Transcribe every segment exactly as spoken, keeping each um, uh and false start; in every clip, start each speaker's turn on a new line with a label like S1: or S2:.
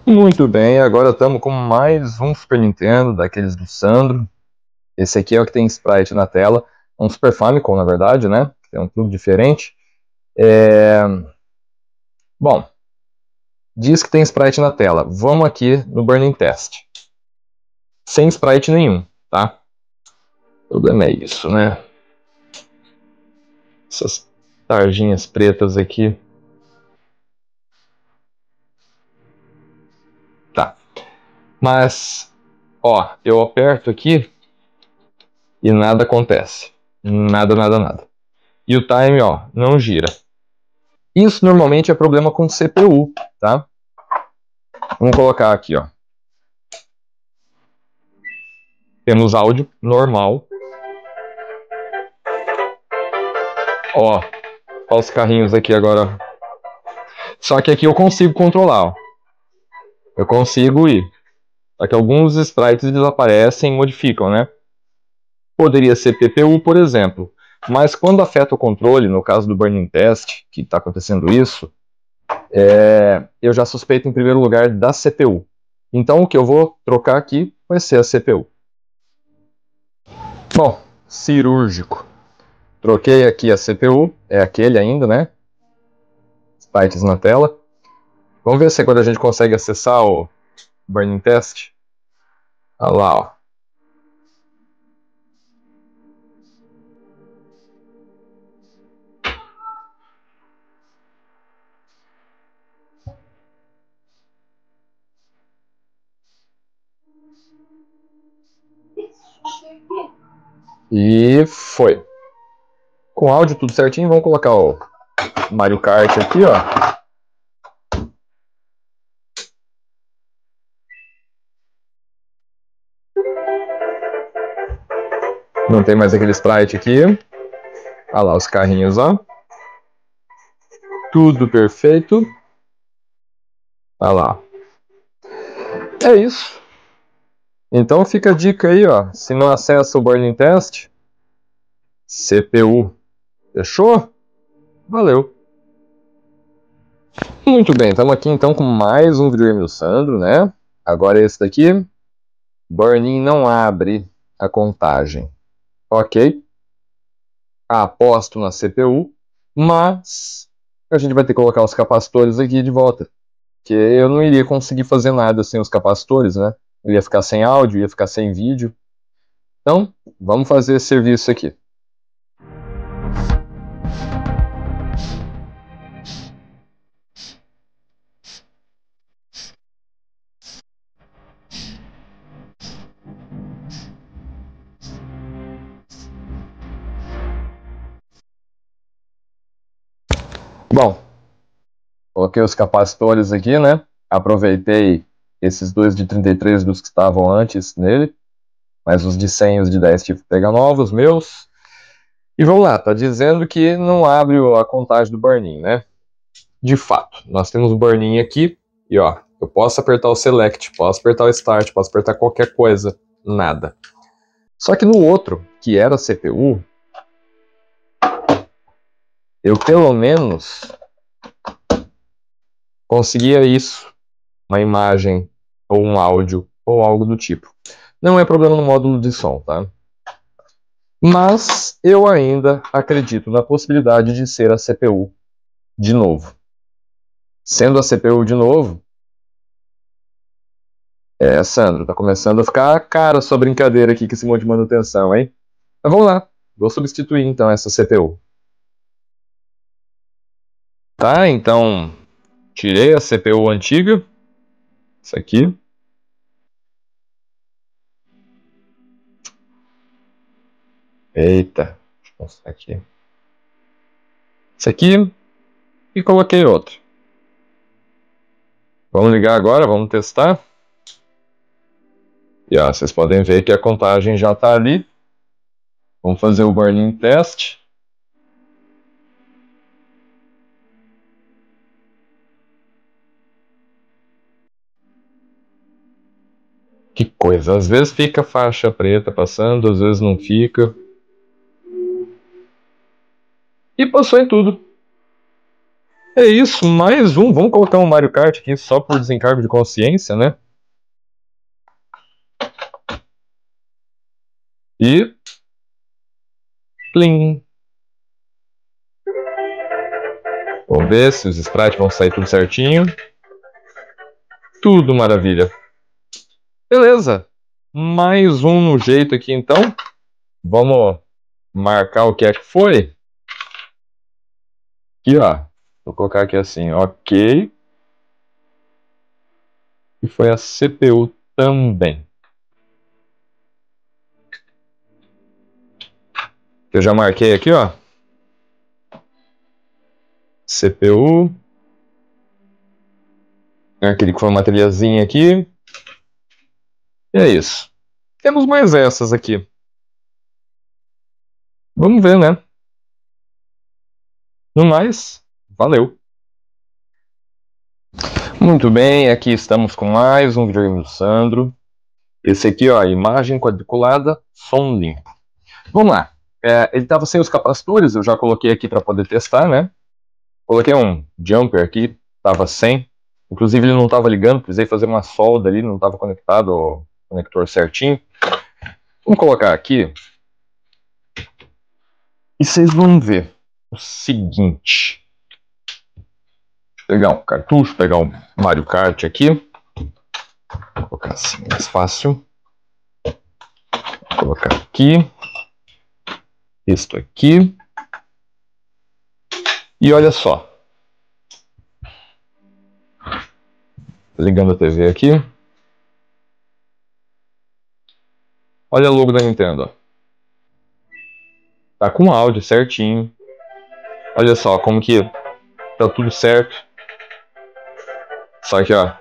S1: Muito bem, agora estamos com mais um Super Nintendo, daqueles do Sandro. Esse aqui é o que tem sprite na tela. Um Super Famicom, na verdade, né? É um tubo diferente. É... Bom, diz que tem sprite na tela. Vamos aqui no Burning Test. Sem sprite nenhum, tá? O problema é isso, né? Essas tarjinhas pretas aqui. Tá. Mas, ó, eu aperto aqui e nada acontece. Nada, nada, nada. E o time, ó, não gira. Isso normalmente é problema com C P U, tá? Vamos colocar aqui, ó. Temos áudio normal. Ó, ó os carrinhos aqui agora. Só que aqui eu consigo controlar, ó. Eu consigo ir. Só que alguns sprites desaparecem e modificam, né? Poderia ser P P U, por exemplo. Mas quando afeta o controle, no caso do Burning Test, que está acontecendo isso, é, eu já suspeito em primeiro lugar da C P U. Então o que eu vou trocar aqui vai ser a C P U. Bom, cirúrgico. Troquei aqui a C P U, é aquele ainda, né? Sprites na tela. Vamos ver se agora a gente consegue acessar o Burning Test. Olha lá, ó. E foi. Com áudio tudo certinho, vamos colocar o Mario Kart aqui, ó. Não tem mais aquele sprite aqui. Olha lá os carrinhos, ó. Tudo perfeito. Olha lá. É isso. Então fica a dica aí, ó. Se não acessa o Burning Test, C P U. Fechou? Valeu. Muito bem, estamos aqui então com mais um videogame do Sandro, né? Agora esse daqui. Burning não abre a contagem. Ok. Aposto na C P U, mas a gente vai ter que colocar os capacitores aqui de volta. Porque eu não iria conseguir fazer nada sem os capacitores, né? Eu ia ficar sem áudio, ia ficar sem vídeo. Então, vamos fazer esse serviço aqui. Bom, coloquei os capacitores aqui, né? Aproveitei esses dois de trinta e três dos que estavam antes nele. Mas os de cem e os de dez tive que pegar novos, meus. E vamos lá, tá dizendo que não abre a contagem do burn-in, né? De fato, nós temos o burn-in aqui. E ó, eu posso apertar o select, posso apertar o start, posso apertar qualquer coisa. Nada. Só que no outro, que era a C P U, eu pelo menos conseguia isso. Uma imagem, ou um áudio, ou algo do tipo. Não é problema no módulo de som, tá? Mas eu ainda acredito na possibilidade de ser a C P U de novo. Sendo a C P U de novo, é, Sandro, tá começando a ficar cara sua brincadeira aqui com esse monte de manutenção, hein? Mas vamos lá, vou substituir então essa C P U. Tá, então tirei a C P U antiga, isso aqui. Eita, deixa eu mostrar aqui. Isso aqui e coloquei outro. Vamos ligar agora, vamos testar. E ó, vocês podem ver que a contagem já está ali. Vamos fazer o burn-in test. Que coisa, às vezes fica faixa preta passando, às vezes não fica. E passou em tudo. É isso, mais um. Vamos colocar um Mario Kart aqui só por desencargo de consciência, né? E... Plim. Vamos ver se os sprites vão sair tudo certinho. Tudo maravilha. Beleza. Mais um no jeito aqui, então. Vamos marcar o que é que foi. Aqui, ó. Vou colocar aqui assim, ok. E foi a C P U também. Eu já marquei aqui, ó. C P U. Aquele que foi uma trilhazinha aqui. E é isso. Temos mais essas aqui. Vamos ver, né? No mais, valeu. Muito bem, aqui estamos com mais um videogame do Sandro. Esse aqui, ó, imagem quadriculada, som limpo. Vamos lá. É, ele estava sem os capacitores, eu já coloquei aqui para poder testar, né? Coloquei um jumper aqui, estava sem. Inclusive ele não estava ligando, precisei fazer uma solda ali, não estava conectado o conector certinho. Vamos colocar aqui. E vocês vão ver o seguinte. Pegar um cartucho, pegar um Mario Kart aqui. Vou colocar assim, mais fácil. Vou colocar aqui. Isto aqui. E olha só. Ligando a T V aqui. Olha o logo da Nintendo. Tá com áudio certinho. Olha só como que tá tudo certo. Só que, ó.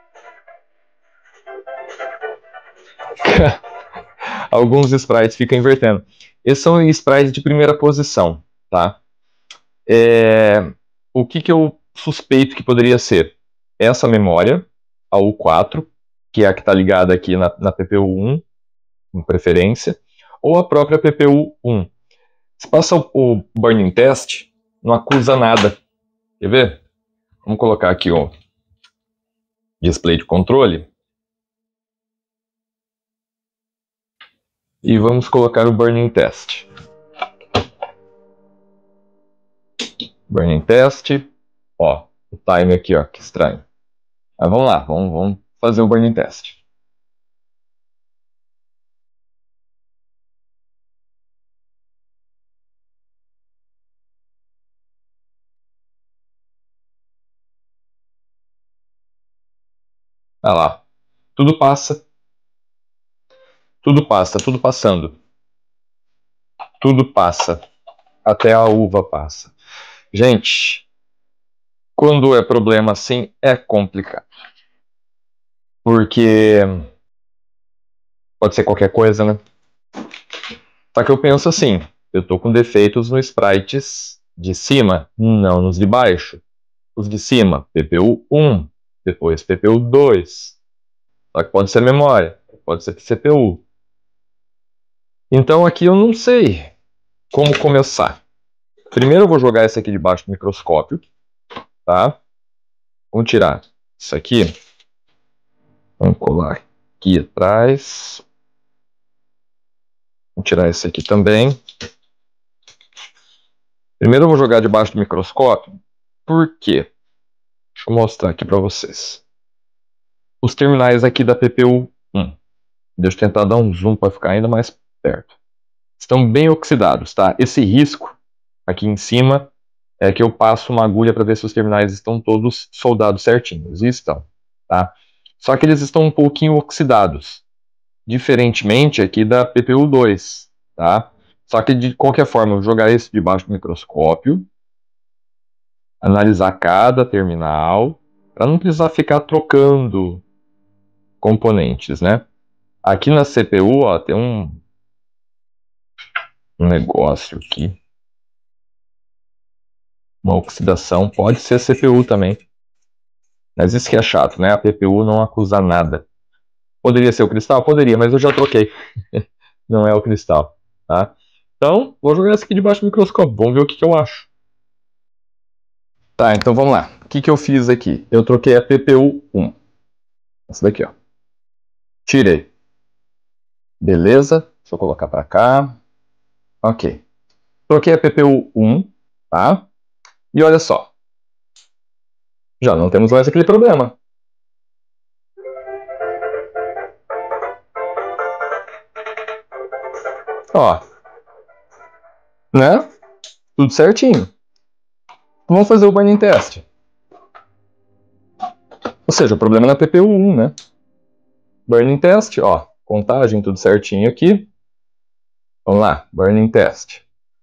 S1: Alguns sprites ficam invertendo. Esses são sprites de primeira posição, tá? É... O que que eu suspeito que poderia ser? Essa memória, a U quatro, que é a que está ligada aqui na, na P P U um, com preferência, ou a própria P P U um. Se passa o, o burn-in test, não acusa nada. Quer ver? Vamos colocar aqui o display de controle. E vamos colocar o burn-in test. Burn-in test. Ó, o time aqui, ó, que estranho. Mas vamos lá, vamos, vamos fazer o burn-in test. Olha lá. Tudo passa. Tudo passa, tudo passando. Tudo passa. Até a uva passa. Gente, quando é problema assim, é complicado. Porque pode ser qualquer coisa, né? Só que eu penso assim, eu tô com defeitos nos sprites de cima, não nos de baixo. Os de cima, P P U um, depois P P U dois. Só que pode ser memória, pode ser C P U. Então aqui eu não sei como começar. Primeiro eu vou jogar esse aqui debaixo do microscópio, tá? Vamos tirar isso aqui. Vamos colar aqui atrás. Vou tirar esse aqui também. Primeiro eu vou jogar debaixo do microscópio. Por quê? Deixa eu mostrar aqui para vocês. Os terminais aqui da P P U um. Deixa eu tentar dar um zoom para ficar ainda mais perto. Estão bem oxidados, tá? Esse risco aqui em cima é que eu passo uma agulha para ver se os terminais estão todos soldados certinhos. E estão, tá? Só que eles estão um pouquinho oxidados. Diferentemente aqui da P P U dois, tá? Só que de qualquer forma, eu vou jogar esse debaixo do microscópio, analisar cada terminal, para não precisar ficar trocando componentes, né? Aqui na C P U, ó, tem um, um negócio aqui, uma oxidação, pode ser a C P U também, mas isso que é chato, né? A P P U não acusa nada. Poderia ser o cristal? Poderia, mas eu já troquei. Não é o cristal, tá? Então, vou jogar esse aqui debaixo do microscópio. Vamos ver o que, que eu acho. Tá, então vamos lá. O que, que eu fiz aqui? Eu troquei a P P U um. Essa daqui, ó. Tirei. Beleza. Deixa eu colocar pra cá. Ok. Troquei a P P U um, tá? E olha só. Já não temos mais aquele problema. Ó. Né? Tudo certinho. Vamos fazer o burn-in test. Ou seja, o problema é na P P U um, né? Burn-in test, ó. Contagem, tudo certinho aqui. Vamos lá, burn-in test.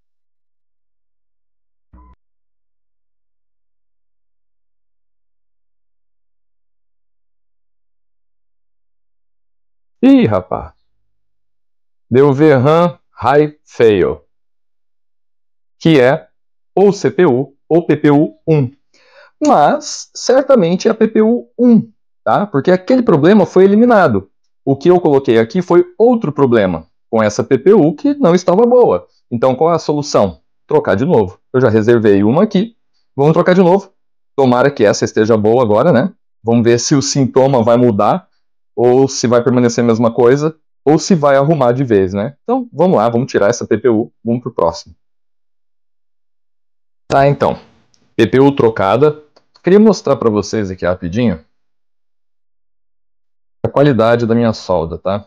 S1: Ih, rapaz. Deu V RAM High Fail. Que é ou C P U ou P P U um. Mas, certamente é a P P U um, tá? Porque aquele problema foi eliminado. O que eu coloquei aqui foi outro problema com essa P P U que não estava boa. Então, qual é a solução? Trocar de novo. Eu já reservei uma aqui. Vamos trocar de novo. Tomara que essa esteja boa agora, né? Vamos ver se o sintoma vai mudar, ou se vai permanecer a mesma coisa, ou se vai arrumar de vez, né? Então, vamos lá, vamos tirar essa P P U, vamos para o próximo. Tá, então. P P U trocada. Queria mostrar para vocês aqui rapidinho a qualidade da minha solda, tá?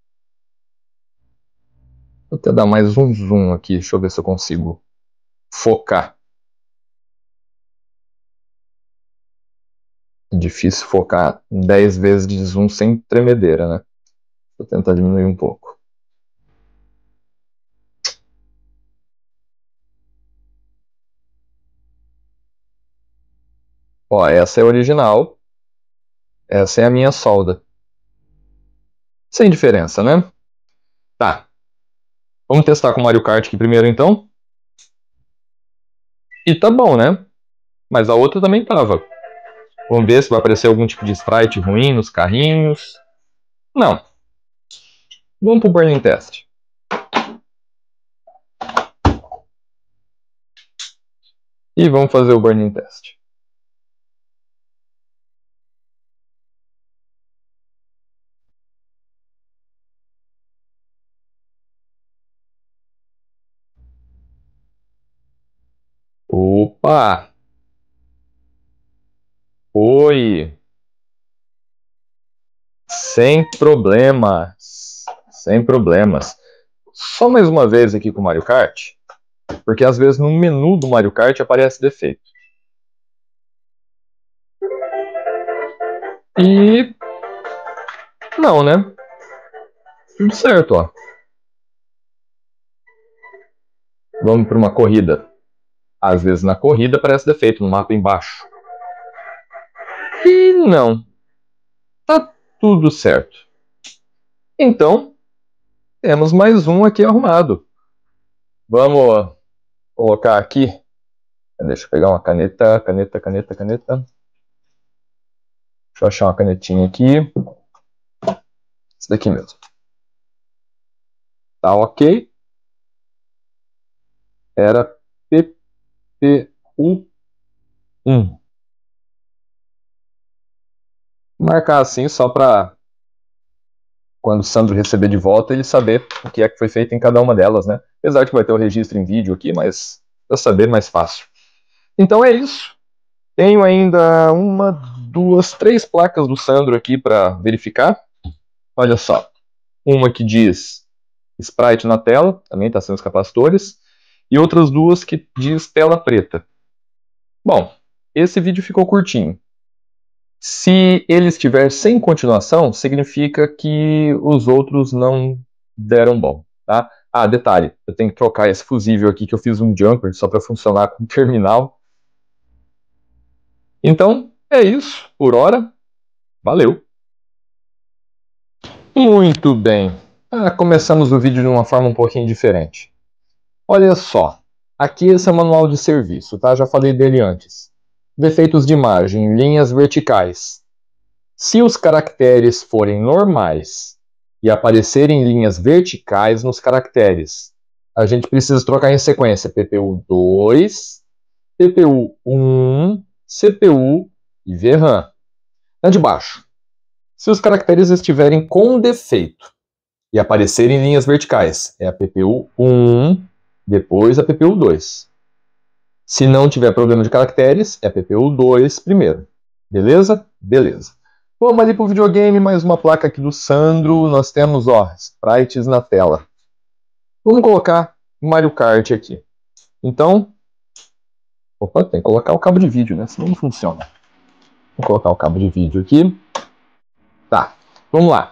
S1: Vou até dar mais um zoom aqui, deixa eu ver se eu consigo focar. É difícil focar em dez vezes de zoom sem tremedeira, né? Vou tentar diminuir um pouco. Ó, essa é a original. Essa é a minha solda. Sem diferença, né? Tá. Vamos testar com o Mario Kart aqui primeiro, então. E tá bom, né? Mas a outra também tava. Vamos ver se vai aparecer algum tipo de sprite ruim nos carrinhos. Não. Vamos pro burn-in test. E vamos fazer o burn-in test. Opa! Oi! Sem problemas. Sem problemas. Só mais uma vez aqui com o Mario Kart, porque às vezes no menu do Mario Kart aparece defeito. E... não, né? Tudo certo, ó. Vamos para uma corrida. Às vezes na corrida aparece defeito no mapa embaixo. E não. Tá tudo certo. Então, temos mais um aqui arrumado. Vamos colocar aqui. Deixa eu pegar uma caneta, caneta, caneta, caneta. Deixa eu achar uma canetinha aqui. Esse daqui mesmo. Tá ok. Era P P U um. Marcar assim só para quando o Sandro receber de volta ele saber o que é que foi feito em cada uma delas, né? Apesar de que vai ter o registro em vídeo aqui, mas para saber mais fácil. Então é isso. Tenho ainda uma, duas, três placas do Sandro aqui para verificar. Olha só. Uma que diz Sprite na tela, também está sendo os capacitores. E outras duas que diz tela preta. Bom, esse vídeo ficou curtinho. Se ele estiver sem continuação, significa que os outros não deram bom, tá? Ah, detalhe, eu tenho que trocar esse fusível aqui que eu fiz um jumper só para funcionar com o terminal. Então, é isso por hora. Valeu! Muito bem. Ah, começamos o vídeo de uma forma um pouquinho diferente. Olha só, aqui esse é o manual de serviço, tá? Já falei dele antes. Defeitos de imagem, linhas verticais. Se os caracteres forem normais e aparecerem linhas verticais nos caracteres, a gente precisa trocar em sequência P P U dois P P U um, C P U e V RAM. Na de baixo, se os caracteres estiverem com defeito e aparecerem em linhas verticais, é a P P U um, depois a P P U dois. Se não tiver problema de caracteres, é a P P U dois primeiro. Beleza? Beleza. Vamos ali para o videogame, mais uma placa aqui do Sandro. Nós temos, ó, sprites na tela. Vamos colocar Mario Kart aqui. Então, opa, tem que colocar o cabo de vídeo, né? Senão não funciona. Vou colocar o cabo de vídeo aqui. Tá, vamos lá.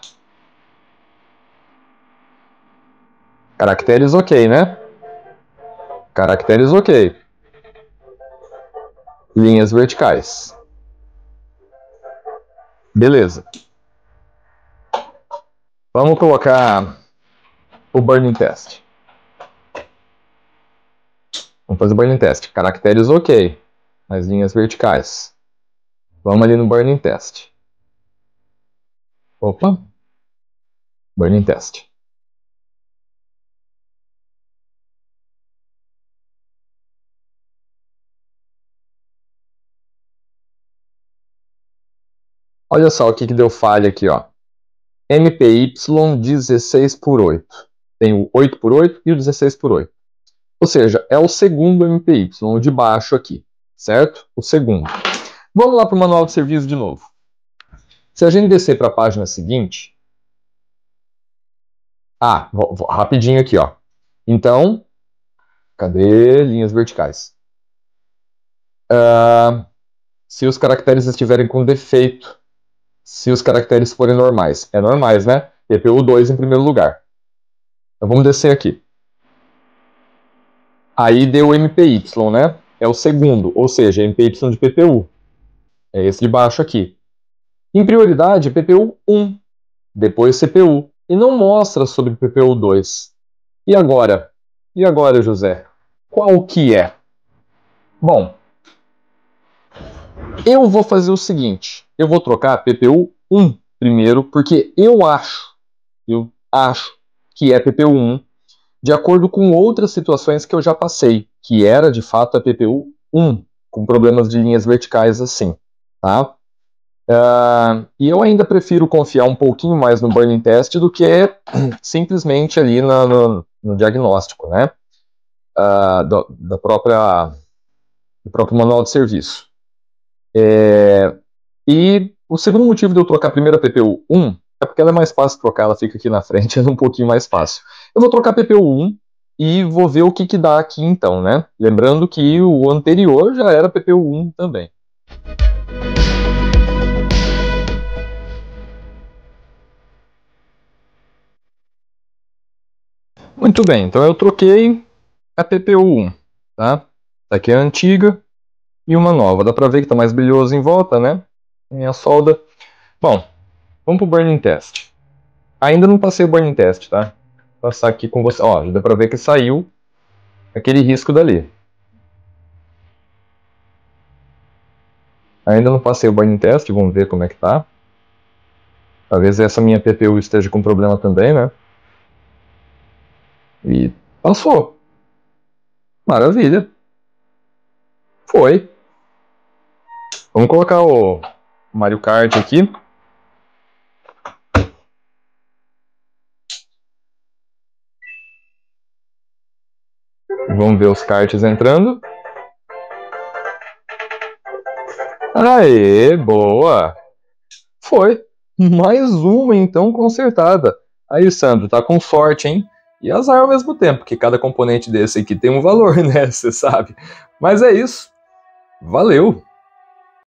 S1: Caracteres ok, né? Caracteres ok. Linhas verticais. Beleza. Vamos colocar o Burning Test. Vamos fazer o Burning Test. Caracteres ok, mas linhas verticais. Vamos ali no Burning Test. Opa. Burning Test. Olha só o que, que deu falha aqui, ó. M P Y dezesseis por oito. Tem o oito por oito e o dezesseis por oito. Ou seja, é o segundo M P Y, o de baixo aqui, certo? O segundo. Vamos lá para o manual de serviço de novo. Se a gente descer para a página seguinte... Ah, vou, vou, rapidinho aqui, ó. Então, cadê linhas verticais? Uh, se os caracteres estiverem com defeito, se os caracteres forem normais. É normais, né? P P U dois em primeiro lugar. Então vamos descer aqui. Aí deu M P Y, né? É o segundo, ou seja, M P Y de P P U. É esse de baixo aqui. Em prioridade, P P U um, depois C P U. E não mostra sobre P P U dois. E agora? E agora, José? Qual que é? Bom, eu vou fazer o seguinte. Eu vou trocar P P U um primeiro, porque eu acho, eu acho que é P P U um, de acordo com outras situações que eu já passei, que era de fato a P P U um, com problemas de linhas verticais assim, tá? Uh, e eu ainda prefiro confiar um pouquinho mais no Burning Test do que simplesmente ali na, no, no diagnóstico, né? Uh, do, da própria, do próprio manual de serviço. É, e o segundo motivo de eu trocar primeiro a P P U um é porque ela é mais fácil de trocar, ela fica aqui na frente, é um pouquinho mais fácil. Eu vou trocar a P P U um e vou ver o que, que dá aqui então, né? Lembrando que o anterior já era P P U um também. Muito bem, então eu troquei a P P U um, tá? Essa aqui é a antiga e uma nova. Dá pra ver que tá mais brilhoso em volta, né? Tem a solda. Bom, vamos pro Burning Test. Ainda não passei o Burning Test, tá? Vou passar aqui com você. Ó, já dá pra ver que saiu aquele risco dali. Ainda não passei o Burning Test, vamos ver como é que tá. Talvez essa minha P P U esteja com problema também, né? E passou. Maravilha. Foi. Vamos colocar o Mario Kart aqui. Vamos ver os karts entrando. Aê, boa! Foi. Mais uma, então, consertada. Aí, Sandro, tá com sorte, hein? E azar ao mesmo tempo, porque cada componente desse aqui tem um valor, né? Você sabe. Mas é isso. Valeu!